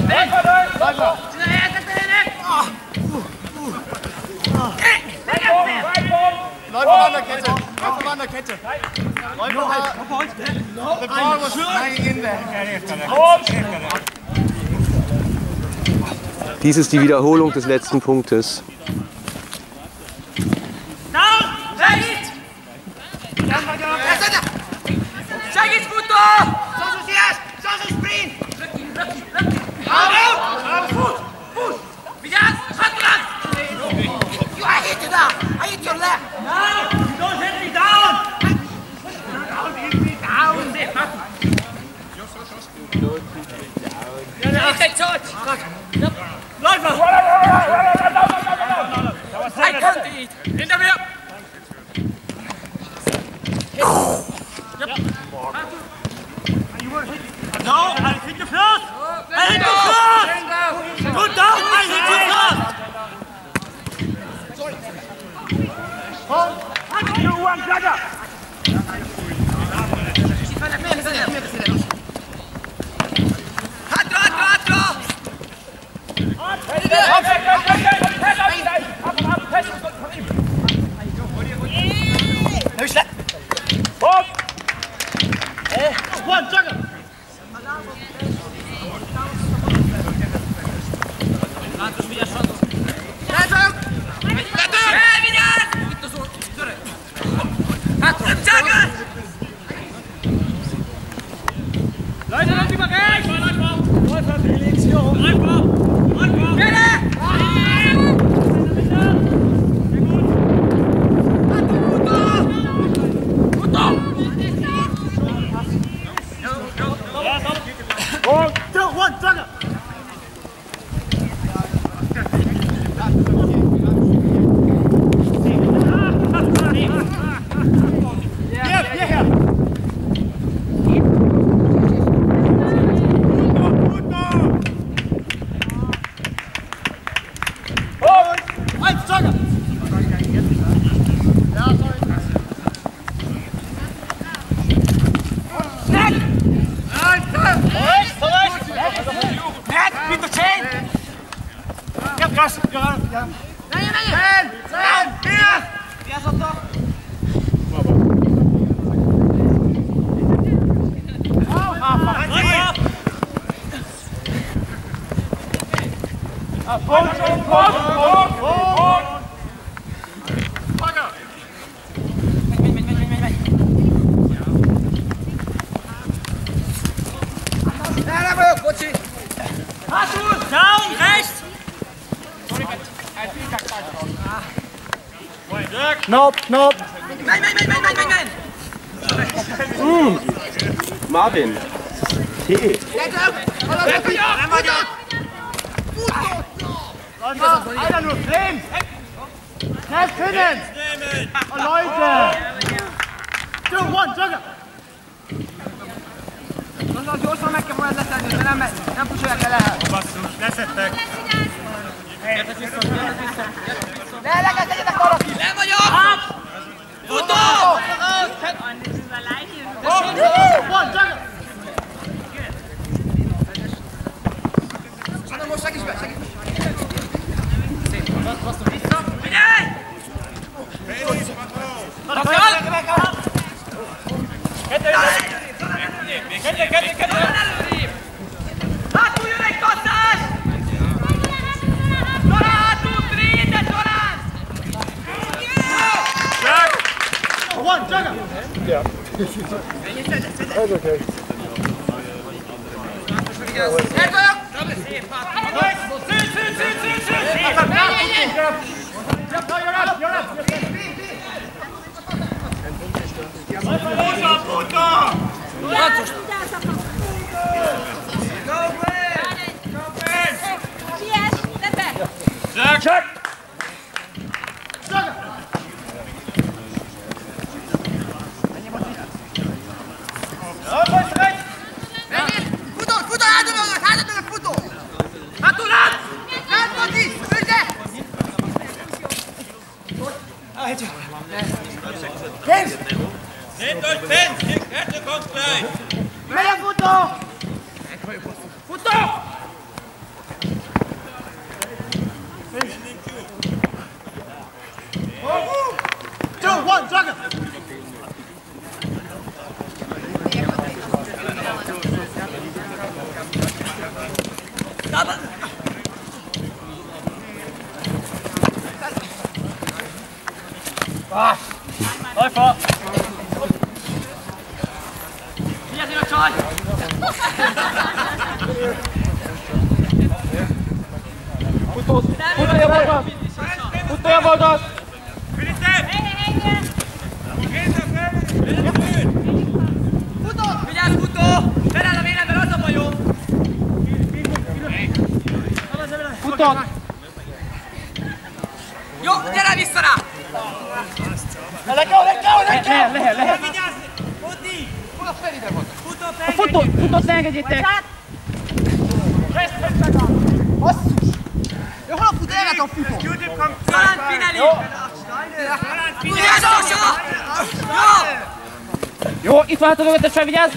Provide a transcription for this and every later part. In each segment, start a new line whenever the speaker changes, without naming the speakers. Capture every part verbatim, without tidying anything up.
Läufer an der Kette. Läufer an der Kette. Läufer halt. The ball was lying in there.
Dies ist die Wiederholung des letzten Punktes.
Hinter mir! No, I hit the first! I hit the first! Put down, I hit the first! Sorry. You one, Jagger! Hatro, hatro, hatro! One, Jagger! Leute, noch über rechts! Läufer, Felicio! Einfach! Einfach! Bitte! Down, rechts!
Nope, nope.
Nein, nein, nein, nein, nein, nein!
Mm. Marvin. Tee.
Einer nur Flames! Schnell finden! Oh, Leute! Two, one, Jagger!
Gyorsan meg kell volna letenni, mert nem, nem pusolják el el.
Basszus, leszettek!
Ne, legalább tegyetek arra ki!
Nem vagyok! Futó!
One, Jagger!
Hanem most segíts be, segíts be!
Figyelj! Kettő, kettő, kettő!
Hátul jön egy kasszás! Zora, hátul, tréde, Zorán!
One, Jagger!
Yeah. That's okay.
Szép, hát!
Szűt, szűt, szűt, szűt, szűt! Puta, puta! Check! Check!
Futó, futó, hátulolnak, hátulolnak, futó! Hátulat! Lát, Mati! Ügye!
Flames!
Nehmt euch Fans, die Kette kommt gleich!
Mehr Futto!
Futó!
Läufer!
Hier sind wir schon!
Putos! Puto, jawohl das! Puto, jawohl das!
Piglias, Puto! Spera la vena, veloce poi io!
Puto!
Io, te la vista là!
Lecker, lecker, lecker!
Leher, leher! Puto, puto, engedjétek!
Jó, hol a futéret a futó? Talán Pinelli! Vigyázz, Osa! Jó!
Jó, itt váltod mögötted fel, vigyázz!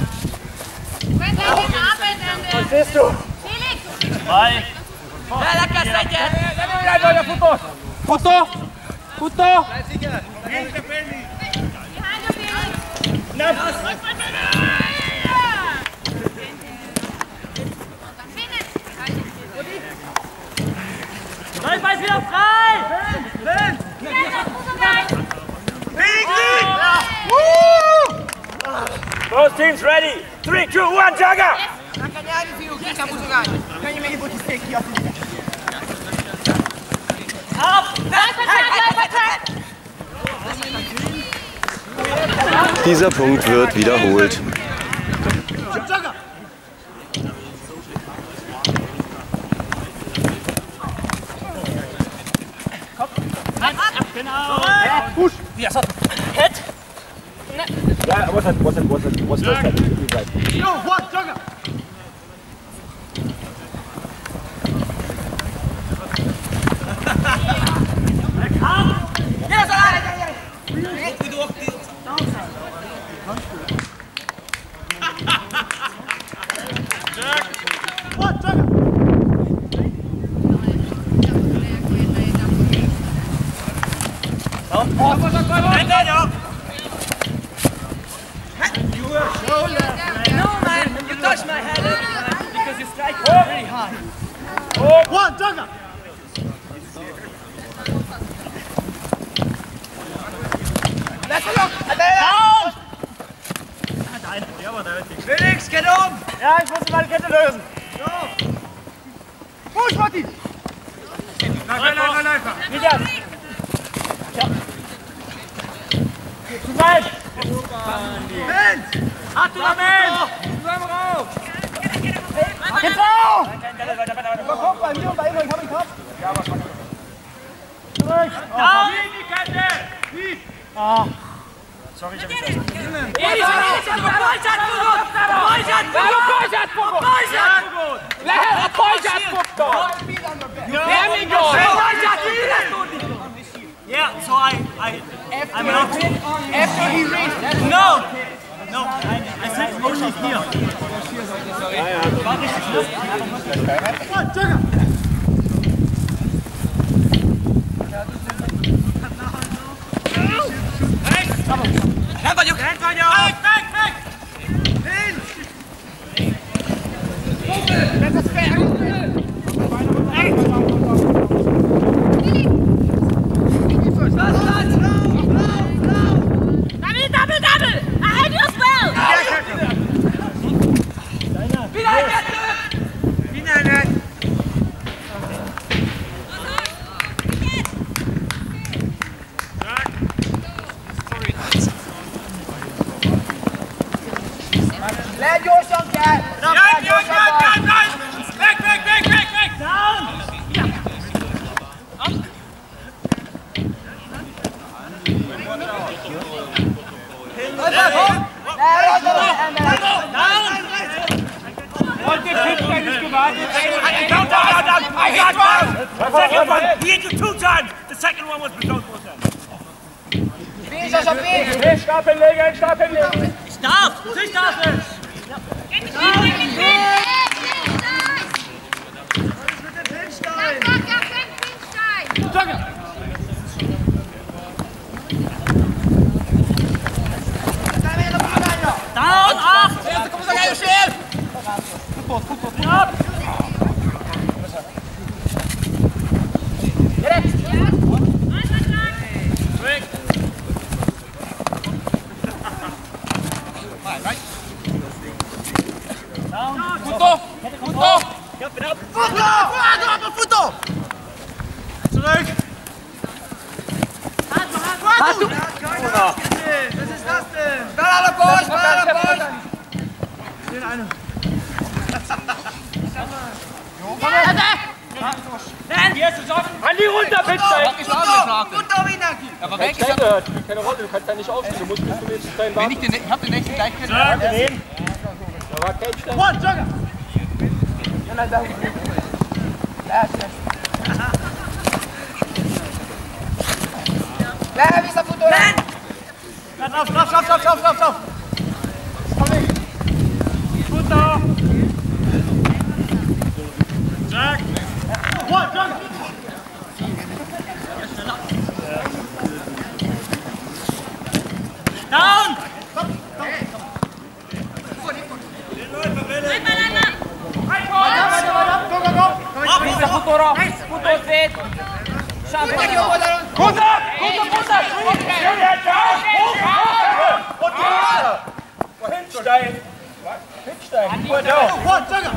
Hogy siehst du?
Lelekesz egyet!
Nem irányolja a futót! Futó! Futó!
Läufer ist wieder frei! Both teams ready! Three, two, one, Jagger!
Nekem nyelni fiúk, ki kell buzogálni! Könnyű még egy botiszték ki a fiúk!
Dieser Punkt wird wiederholt.
Push! Yes, head!
Ja, was hat, was hat, was hat, was hat,
Go, one, Jogger!
No man, you touched my head because you strike really hard.
One, Jogger!
Let's look! Down! Felix, get on!
Ja, ich muss meine Kette lösen!
Push, Matti!
Läufer, Läufer, Läufer! Vigyázz! Zusammen!
Hátul a men! Tudom rauf!
Geht drauf!
Komm, bei mir und bei ihm, ich hab ihn gehabt.
Da! Die Kette! Ah. Sorry, ich hab mich
Élis, Élis, a pajzsát fogod! A pajzsát fogod! A pajzsát fogod! A pajzsát fogod!
Lehet, a pajzsát fogta! Nem igaz!
A pajzsát fogod!
Yeah, so I, I, I'm out.
After he reached...
No! No, I, I said only here.
One, Jogger!
Nem vagyok!
Nem vagyok! Meg, meg, meg!
Double, double, double! Ahead you as well!
Lehet gyorsan kell!
Jön, jön, jön, jön, jön! Meg, meg, meg, meg, meg! Down! Down, down, down! I got down! Second one, he hit you two times! The second one was below four times.
Finish us a finish!
Stapeln legen, Stapeln legen!
Stop! Two Stapel!
Jogger!
Fuß, Fuß, Fuß.
Ab!
Futter! Futter!
Futter! Futter! Zurück!
Hast du?
Was ist das denn? Ball an der Post! Ball an der Post! Den einen.
Andi runter, bitte!
Futter, Winaki!
Aber weg ist er. Spielt keine Rolle, du kannst ja nicht aufstehen. Du musst bis zum nächsten Stein warten.
Ich hab den nächsten gleich gesehen.
Da war kein Stein.
One, Jogger! Lerner, wie ist der Futter? Lauf, lauf, lauf, lauf, lauf, lauf, lauf! Komm weg!
Futter! Jack!
One, Jogger!
Down!
Futuro! Futuro fit! Schau,
Futter! Futter! Futter! Hinstein! Hinstein!
One, Jogger!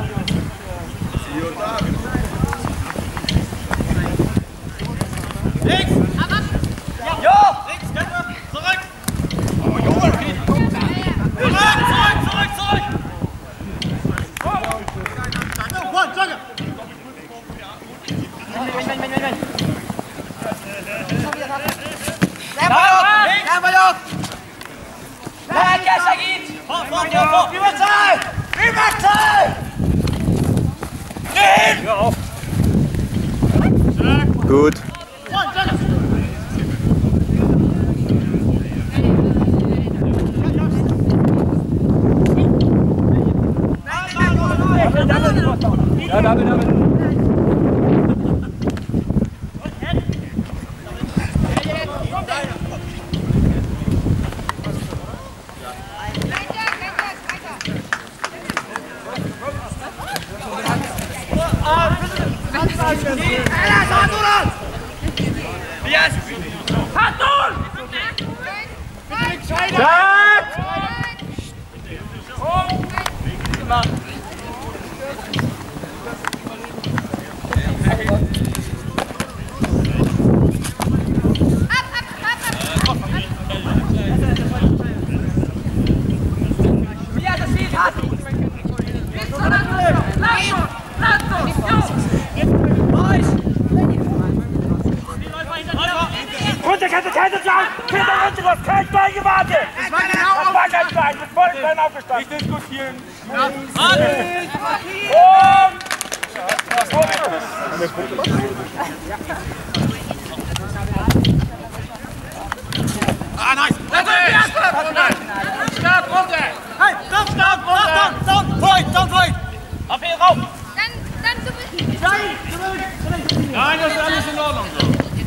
Links!
Ja!
Links, zurück! Zurück, zurück, zurück, zurück!
One, Jogger!
Lecker, Sagit!
Vor, vor, vor, vor!
Überzahl! Überzahl!
Gut.
One, Jogger!
Ja, damit, damit.
Runter, Kette, Kette, John! Kinder, runter, du hast kein Bein gewartet!
Ich meine,
Das war kein Bein, mit vollem Bein aufgestanden!
Nicht diskutieren.
Ah, nice! Start, runter! Hey, stop, stop, runter! Don't point, don't point!
Auf ihn rauf!
Dann, dann du bist.
Nein, zurück, zurück!
Nein, das ist alles in Ordnung so.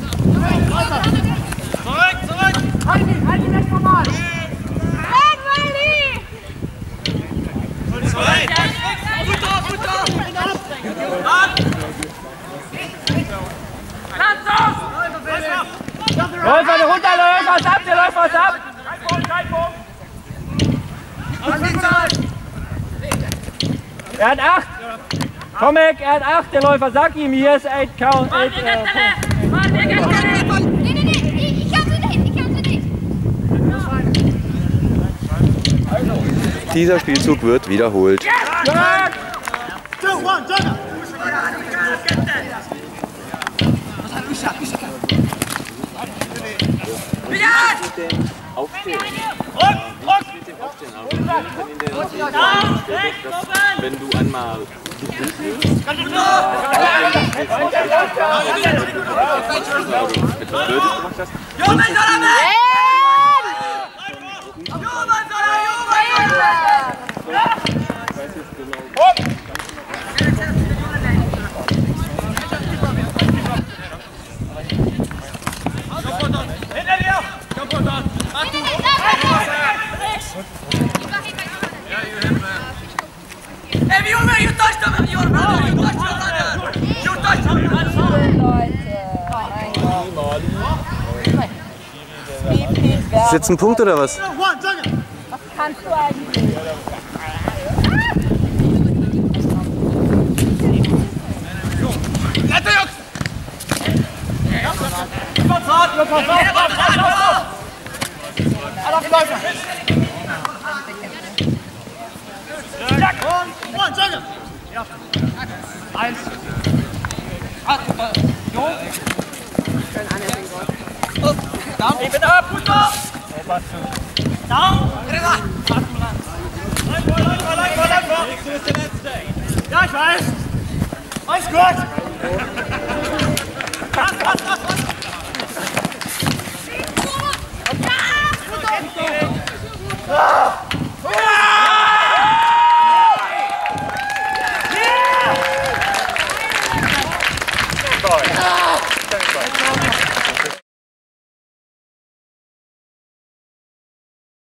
Zurück, zurück!
Halt ihn, halt ihn nicht normal!
Red, Wiley!
Zurück! Futter, Futter!
Läufer, der runter, läuft was ab, der läuft was ab!
Kein Punkt, kein Punkt!
Er hat acht! Tomek, er hat acht, der Läufer, sag ihm, hier ist eight count.
Mann, wir gehen Stelle! Mann, wir gehen Stelle! Nee, nee, nee, ich, ich hab sie nicht, ich hab sie nicht!
Dieser Spielzug wird wiederholt.
Two, one, Jogger!
Aufstehen.
Ruck, ruck!
Aufstehen, aber wenn du einmal etwas Blödes gemacht hast,
Jubeln soll er weg! Jubeln soll er, jubeln soll er!
Hinter dir! Mach du!
Ey, wie Junge,
Ist jetzt ein Punkt oder was?
Kannst du eigentlich.
Eins.
Keep it up, put up! Down!
Ja, ich weiß. Alles gut.
Ja!
Ja!